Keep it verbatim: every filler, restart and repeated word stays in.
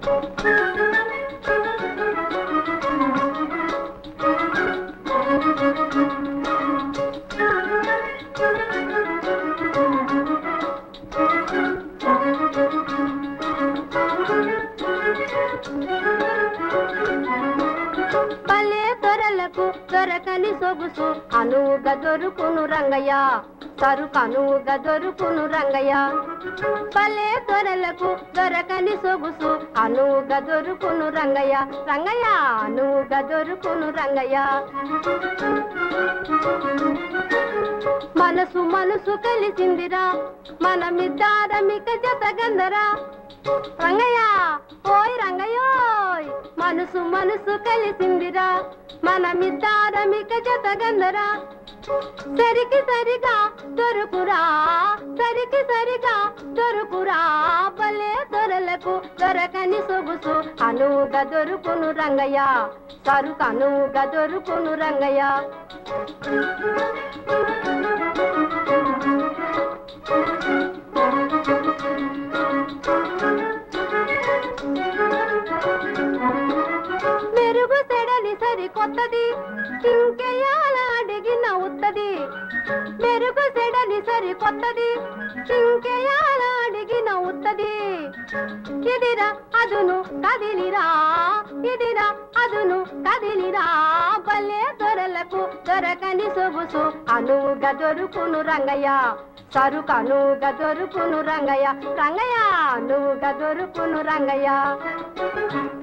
దొరకని సొగుసు అనువుగా దొరుకును రంగయ్య సరుకనువుగా దొరుకును రంగయ్య పల్లె దొరలకు దొరకని సొగుసు అనువుగా దొరుకును రంగయ్య రంగయ్య అనువుగా దొరుకును రంగయ్య మనసు మనసు కలిసిందిరా మనమిద్దారమిక జతగందరా రంగయ్య ఓయ్ రంగయ్యోయ్ మనసు మనసు కలిసిందిరా మనమిద్దారమిక జతగందరా సరికి సరిగా దొరుకురా సరికి సరిగా దొరుకురా పల్లె దొరలకు దొరకని సొగుసు అనువుగా దొరుకును రంగయ్య సరుకు అనువుగా దొరుకును రంగయ్య మెరుగు సెడలి సరి కొత్తది ఇంకెయాల అడిగిన ఉత్తది మెరుగు సెడలి సరి కొత్తది ఇంకెయాల అడిగిన ఉత్తది ఇదిరా అదును కదిలిరా ఇదిరా అదును కదిలిరా పల్లె దొరలకు దొరకని సొగుసు అనువుగా దొరుకును రంగయ్య సరుకు అనువుగా దొరుకును రంగయ్య రంగయ్య అనువుగా దొరుకును రంగయ్య